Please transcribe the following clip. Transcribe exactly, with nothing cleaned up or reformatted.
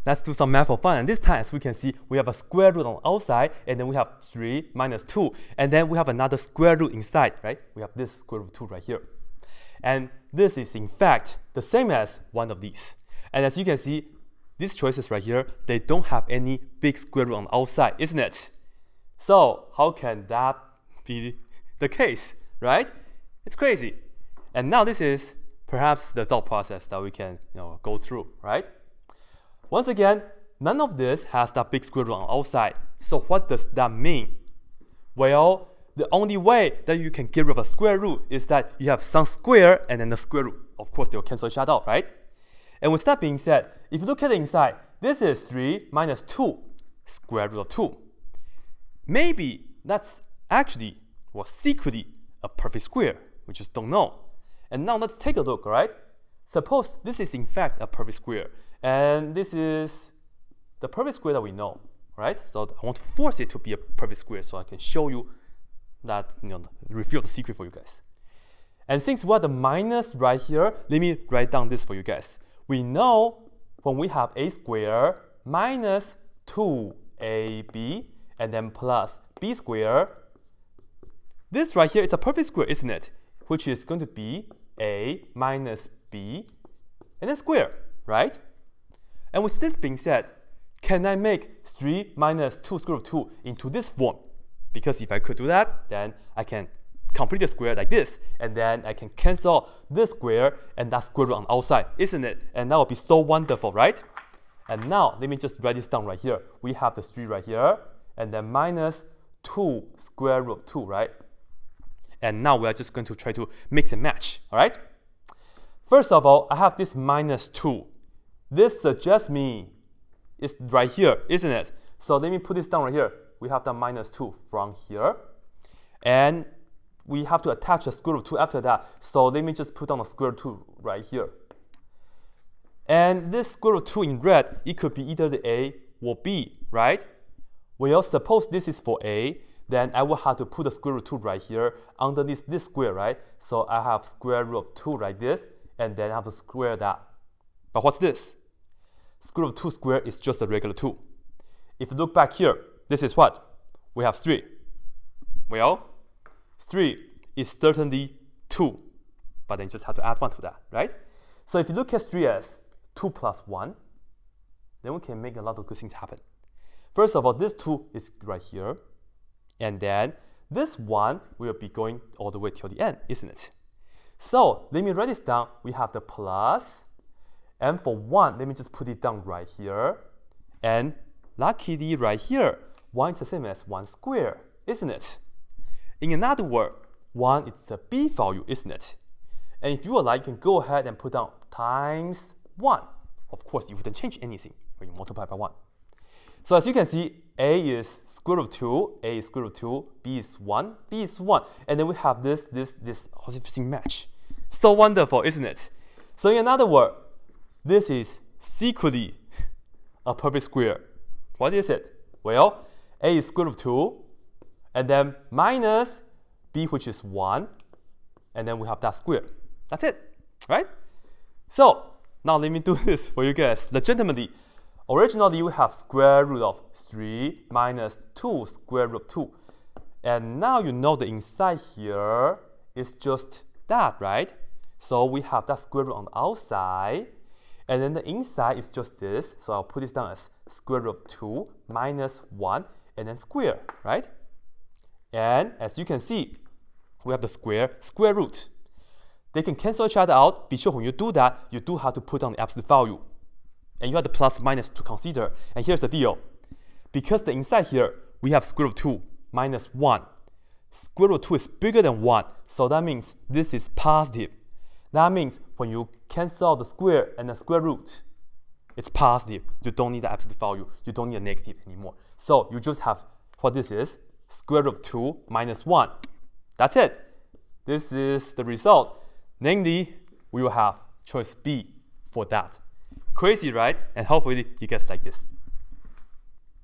let's do some math for fun. And this time, as we can see, we have a square root on the outside, and then we have three minus two. And then we have another square root inside, right? We have this square root of two right here. And this is, in fact, the same as one of these. And as you can see, these choices right here, they don't have any big square root on the outside, isn't it? So how can that be the case, right? It's crazy. And now this is perhaps the thought process that we can you know, go through, right? Once again, none of this has that big square root on the outside. So what does that mean? Well, the only way that you can get rid of a square root is that you have some square and then the square root. Of course, they'll cancel each other out, right? And with that being said, if you look at the inside, this is three minus two, square root of two. Maybe that's actually, or secretly, a perfect square. We just don't know. And now let's take a look, all right? Suppose this is in fact a perfect square. And this is the perfect square that we know, right? So I want to force it to be a perfect square so I can show you that, you know, reveal the secret for you guys. And since we have the minus right here, let me write down this for you guys. We know when we have a squared minus two a b and then plus b squared, this right here is a perfect square, isn't it? Which is going to be a minus b and then square, right? And with this being said, can I make three minus two square root of two into this form? Because if I could do that, then I can complete the square like this, and then I can cancel this square and that square root on the outside, isn't it? And that would be so wonderful, right? And now, let me just write this down right here. We have the three right here, and then minus two square root of two, right? And now we are just going to try to mix and match, all right? First of all, I have this minus two. This suggests me it's right here, isn't it? So let me put this down right here. We have the minus two from here. And we have to attach a square root of two after that. So let me just put down a square root of two right here. And this square root of two in red, it could be either the A or B, right? Well, suppose this is for A, then I will have to put the square root of two right here underneath this square, right? So I have square root of two like this, and then I have to square that. But what's this? Square root of two squared is just a regular two. If you look back here, this is what? We have three. Well, three is certainly two, but then you just have to add one to that, right? So if you look at three as two plus one, then we can make a lot of good things happen. First of all, this two is right here, and then this one will be going all the way till the end, isn't it? So let me write this down. We have the plus, and for one, let me just put it down right here, and luckily right here, one is the same as one squared, isn't it? In another word, one is a b value, isn't it? And if you would like, you can go ahead and put down times one. Of course, you wouldn't change anything when you multiply by one. So as you can see, a is square root of two, a is square root of two, b is one, b is one. And then we have this, this, this interesting match. So wonderful, isn't it? So in another word, this is secretly a perfect square. What is it? Well, a is square root of two, and then minus b, which is one, and then we have that square. That's it, right? So now let me do this for you guys legitimately. Originally, we have square root of three minus two square root of two. And now you know the inside here is just that, right? So we have that square root on the outside. And then the inside is just this. So I'll put this down as square root of two minus one and then square, right? And as you can see, we have the square square root. They can cancel each other out. Be sure when you do that, you do have to put down the absolute value. And you have the plus minus to consider. And here's the deal. Because the inside here, we have square root of two minus one. Square root of two is bigger than one. So that means this is positive. That means when you cancel out the square and the square root, it's positive. You don't need the absolute value. You don't need a negative anymore. So you just have what this is, square root of two minus one. That's it. This is the result. Namely, we will have choice B for that. Crazy, right? And hopefully you guys like this.